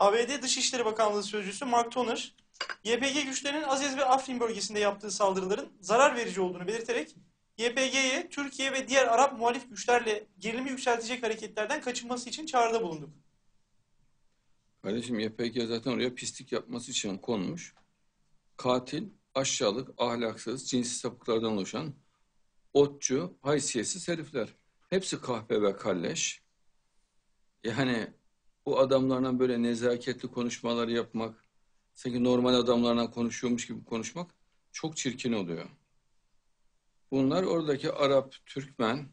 ABD Dışişleri Bakanlığı Sözcüsü Mark Toner, YPG güçlerinin Azez ve Afrin bölgesinde yaptığı saldırıların zarar verici olduğunu belirterek YPG'ye Türkiye ve diğer Arap muhalif güçlerle gerilimi yükseltecek hareketlerden kaçınması için çağrıda bulunduk. Kardeşim YPG zaten oraya pislik yapması için konmuş. Katil, aşağılık, ahlaksız, cinsi sapıklardan oluşan otçu, haysiyetsiz herifler. Hepsi kahpe ve kalleş. Yani bu adamlarla böyle nezaketli konuşmalar yapmak, sanki normal adamlarla konuşuyormuş gibi konuşmak çok çirkin oluyor. Bunlar oradaki Arap, Türkmen,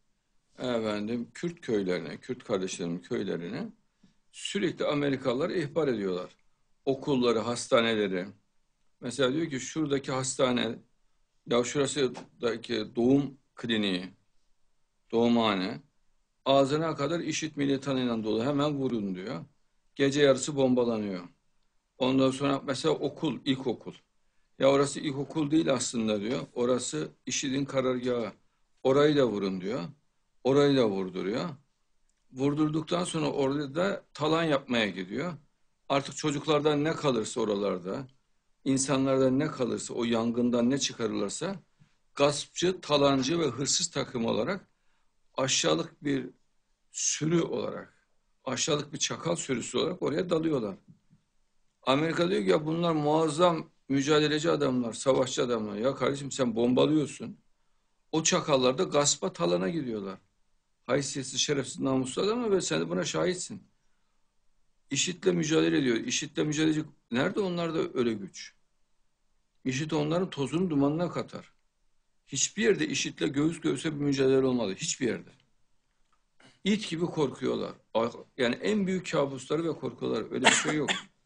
Kürt köylerine, Kürt kardeşlerimin köylerine sürekli Amerikalılar ihbar ediyorlar. Okulları, hastaneleri. Mesela diyor ki şuradaki hastane, ya şurasındaki doğum kliniği, doğumhane, ağzına kadar IŞİD militanıyla dolu, hemen vurun diyor. Gece yarısı bombalanıyor. Ondan sonra mesela okul, ilkokul. Ya orası ilkokul değil aslında diyor. Orası IŞİD'in karargahı. Orayı da vurun diyor. Orayı da vurduruyor. Vurdurduktan sonra orada da talan yapmaya gidiyor. Artık çocuklardan ne kalırsa oralarda, insanlardan ne kalırsa, o yangından ne çıkarılırsa gaspçı, talancı ve hırsız takım olarak aşağılık bir sürü olarak, aşağılık bir çakal sürüsü olarak oraya dalıyorlar. Amerika diyor ki ya bunlar muazzam mücadeleci adamlar, savaşçı adamlar. Ya kardeşim sen bombalıyorsun. O çakallar da gaspa, talana gidiyorlar. Haysiyetsiz, şerefsiz, namussuz adamlar ve sen de buna şahitsin. IŞİD'le mücadele ediyor. IŞİD'le mücadele edecek. Nerede onlarda öyle güç? IŞİD onların tozunu dumanına katar. Hiçbir yerde IŞİD'le göğüs göğüse bir mücadele olmadı. Hiçbir yerde. İt gibi korkuyorlar. Yani en büyük kabusları ve korkuları. Öyle bir şey yok.